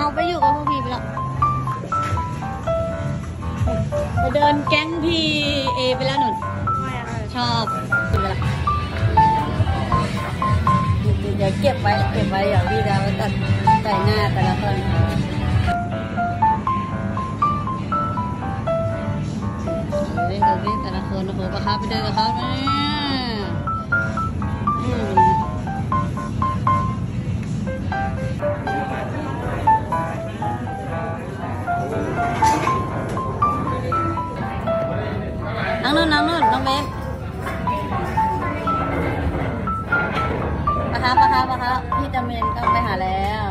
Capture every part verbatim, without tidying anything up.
เอาไปอยู่กับพวกพี่ไปแล้วไปเดินแก๊งพี่เอไปแล้วหนุนชอบไปละเดี๋ยวเก็บไว้เก็บไว้เดี๋ยวพี่จะไปตัดใส่หน้าแต่ละคนเฮ้ยดูดิแต่ละคนโอ้โหประคับไปเดินกับเขาเนี่ยนั่งนู่นนั่งนู่นน้องเบนปะคะปะคะปะคะพี่จำเป็นต้องไปหาแล้ว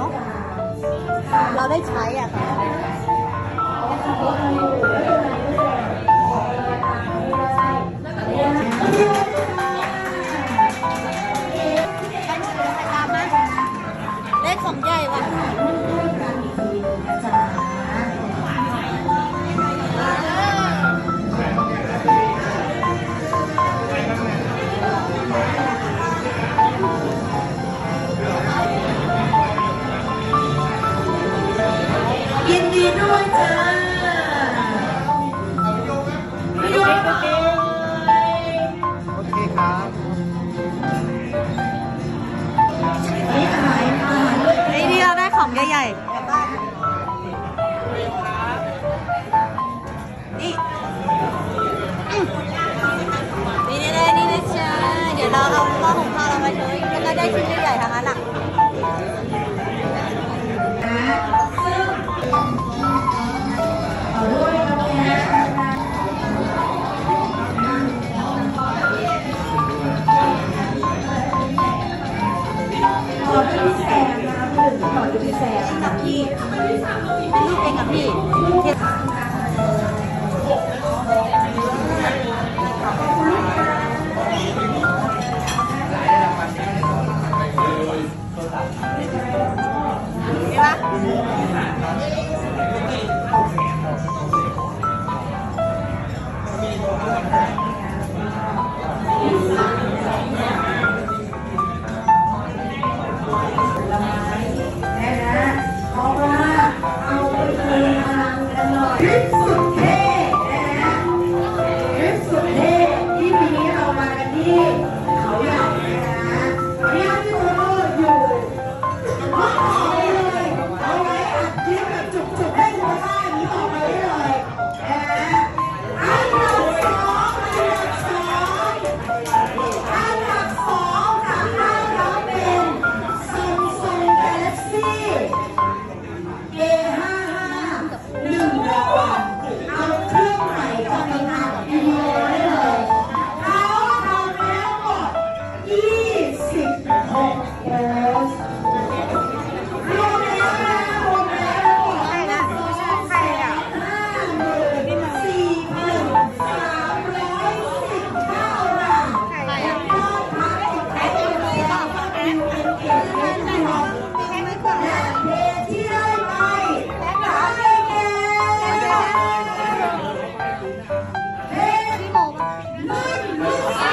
เราได้ใช้อ่ะของใหญ่ว่ะยินดีด้วยจ้าโอเคครับนี่อะไรค่ะไอ้นี่เราได้ของใหญ่ๆนี่นี่นี่เลยนี่นะจ๊ะเดี๋ยวเราเอาหม้อหุงข้าวเรามาโชว์แล้วก็ได้ชิ้นใหญ่ๆทั้งนั้นอ่ะต่อที่พี่แซมนะคะหนึ่งต่อที่พี่แซมกับพี่เป็นลูกเองกับพี่เห็นปะเพราะว่าเอาไปเติมพลังกันหน่อยคลิปสุดเท่นะฮะคลิปสุดเท่ที่ปีนี้เรามากันที่เขาใหญ่นะฮะที่พี่โตโน่อยู่ก็ออกไปเลยเอาไว้อัดคลิปแบบจุกๆให้คุณป้าอย่างนี้ออกไปได้เลยนะฮะอันดับสองอันดับสองอันดับสองค่ะให้เราเป็น Samsung Galaxy เอ ห้า ห้า หนึ่งรางวัลเอาเครื่องใหม่กลับไปอัดวิดีโอได้เลยเขาทำแล้วหมดยี่สิบหกโพสต์รวมแล้วนะรวมแล้วหมดใครนะใครอ่ะห้าหมื่นสี่พันสามร้อยสิบเก้ารางใครอ่ะยอดทั้งหมดทั้งหมดแล้วเป็นเงินเก็บเงินทองและเพจที่ได้ไปได้แก่เพจพี่โมปะนั่นลูกสาว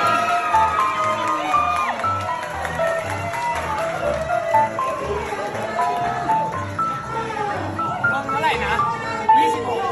เท่าไหร่นะยี่สิบหก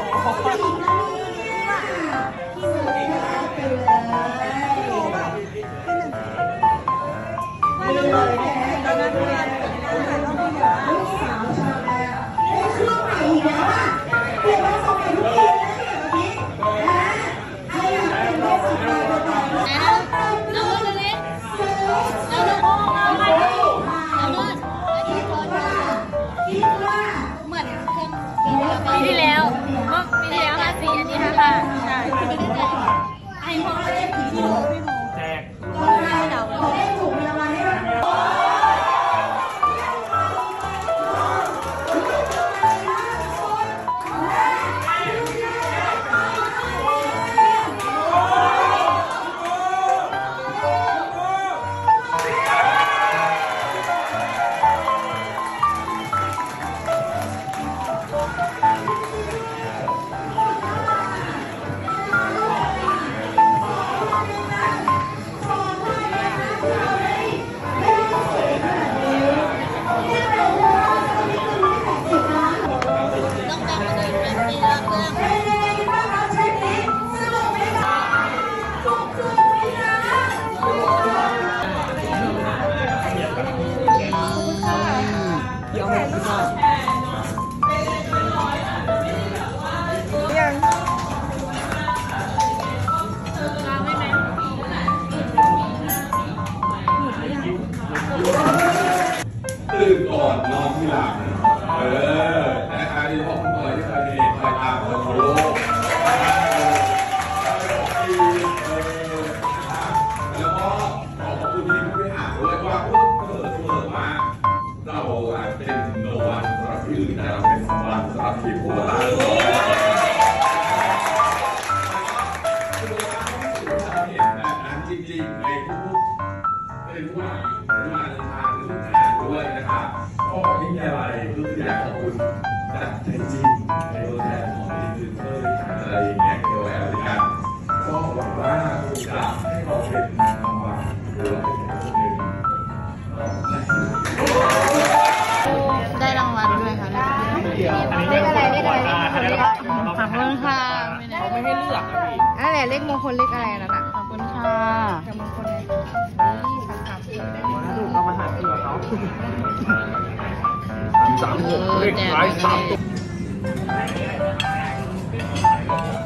ลูกสาวชาวนาได้เครื่องใหม่อีกแล้วอ่ะเปลี่ยนมาสมัยทุกปีเลยเนี่ยแบบนี้นะใครอยากเป็นเทศบาลแบบไหนไหนเอาเราเติมเราเงิเลือกนเลยซื้อเราเลือกเราเลือกเฮ้ยเราเลือกอาทิตย์ก่อนว่าคิดว่าเหมือนเครื่องปีที่แล้วก็ปีที่แล้วห้าสี่อันนี้ห้าห้าใช่ไม่ได้แจกไอ้พอได้กี่กิโลพี่โมแจกก็ได้เดาได้ถูกมีรางวัลให้เราต้องจำมาเลยแบบนี้แล้วเครื่องเป็นยังไงกันบ้างคะเช็คนี้สนุกไหมคะจุกจุกไหมคะเดี๋ยวมาพี่น้องตื่นก่อนนอนทีหลัง เออนะครับที่พ่อคุณบอยที่เคยมีเคยตามคนโลกแล้วก็ขอขอบคุณที่ผู้บริหารด้วยว่าเออเสมอเสมอมาเราอาจเป็นโนวันสำหรับที่อื่นแต่เราเป็นสัมวันสำหรับทีมโคราชจริงๆในทุกๆเป็นผู้ว่าเป็นผู้ว่าเดินทางหรือทุกงานด้วยนะครับขออยากขอบคุณจากใจจริงในตัวแทนของอินฟิวเตอร์อะไรอย่างเงี้ยเกี่ยวกับอะไรกันก็หวังว่าจะให้เราเป็นรางวัลหรือว่าเป็นคนหนึ่งได้รางวัลด้วยค่ะเลขอะไรเลขอะไรขอบคุณค่ะเขาไม่ให้เลือกนะพี่นั่นแหละเลขมงคลเลขอะไรนั่นน่ะขอบคุณค่ะเลขมงคลอะไรนี่สามสามสี่ถูกเอามาหาพี่เขาสามหกเลขท้ายสามตัว